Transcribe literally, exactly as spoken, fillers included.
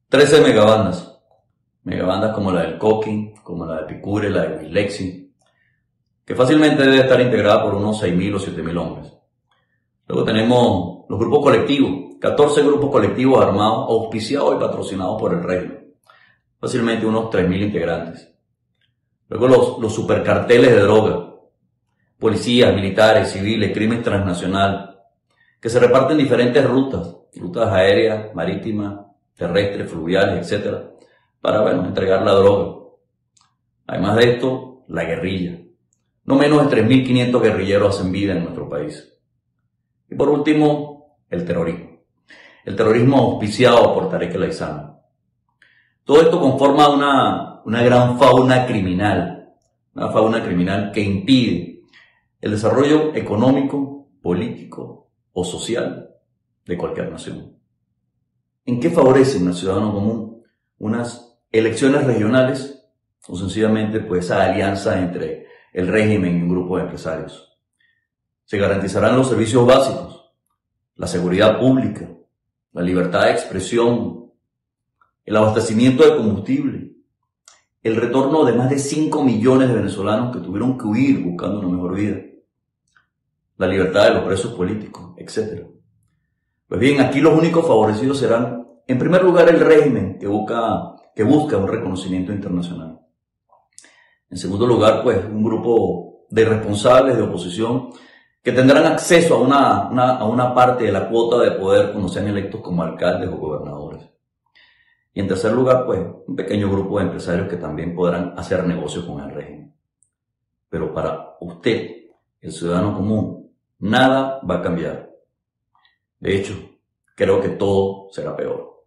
trece megabandas. Megabandas como la del Coqui, como la de Picure, la de Wislexi, que fácilmente debe estar integrada por unos seis mil o siete mil hombres. Luego tenemos los grupos colectivos, catorce grupos colectivos armados, auspiciados y patrocinados por el régimen. Fácilmente unos tres mil integrantes. Luego los, los supercarteles de droga, policías, militares, civiles, crimen transnacional, que se reparten en diferentes rutas, rutas aéreas, marítimas, terrestres, fluviales, etcétera, para, bueno, entregar la droga. Además de esto, la guerrilla. No menos de tres mil quinientos guerrilleros hacen vida en nuestro país. Y por último, el terrorismo. El terrorismo auspiciado por Tarek El Aizami. Todo esto conforma una, una gran fauna criminal, una fauna criminal que impide el desarrollo económico, político o social de cualquier nación. ¿En qué favorece un ciudadano común? Unas elecciones regionales o sencillamente pues esa alianza entre el régimen y un grupo de empresarios. Se garantizarán los servicios básicos, la seguridad pública, la libertad de expresión, el abastecimiento de combustible, el retorno de más de cinco millones de venezolanos que tuvieron que huir buscando una mejor vida, la libertad de los presos políticos, etcétera. Pues bien, aquí los únicos favorecidos serán, en primer lugar, el régimen que busca, que busca un reconocimiento internacional. En segundo lugar, pues, un grupo de responsables de oposición que tendrán acceso a una, una, a una parte de la cuota de poder cuando sean electos como alcaldes o gobernadores. Y en tercer lugar, pues, un pequeño grupo de empresarios que también podrán hacer negocios con el régimen. Pero para usted, el ciudadano común, nada va a cambiar. De hecho, creo que todo será peor.